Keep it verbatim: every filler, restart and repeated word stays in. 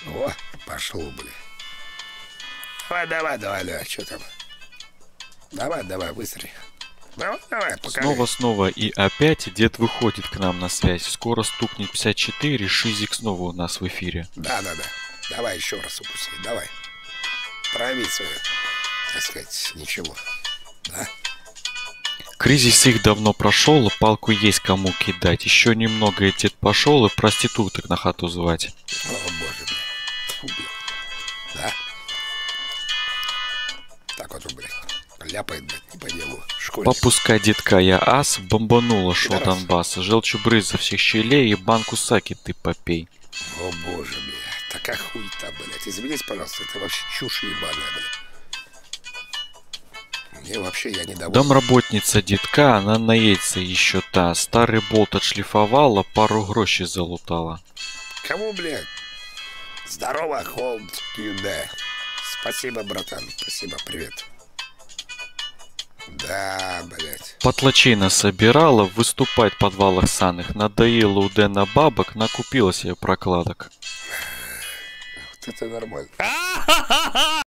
О, пошло, блин. Давай, давай, давай, давай, что там? Давай, давай, быстрее. Давай, давай, покажи. Снова-снова и опять дед выходит к нам на связь. Скоро стукнет пятьдесят четыре, Шизик снова у нас в эфире. Да, да, да. Давай еще раз упусти, давай. Прояви свое, так сказать, ничего. Да? Кризис их давно прошел, палку есть кому кидать. Еще немного и дед пошел, и проституток на хату звать. О, боже мой. Фу, блин. Да? Так вот, блядь, ляпает, блядь, не по делу. Школьник. Попускай детка я ас, бомбанула шо Пидорас. Донбасса. Желчью брыза всех щелей и банку саки ты попей. О, боже, блядь. Такая хуйта, блядь. Извинись, пожалуйста, это вообще чушь ебаная, блядь. Мне вообще я недоволен. Домработница детка, она наедется еще та. Старый болт отшлифовала, пару грошей залутала. Кому, блядь? Здорово, Холд Юде. Спасибо, братан. Спасибо, привет. Да, блядь. Потлачей насобирала, выступать в подвалах саных. Надоело у Дэна бабок, накупила себе прокладок. Вот это нормально.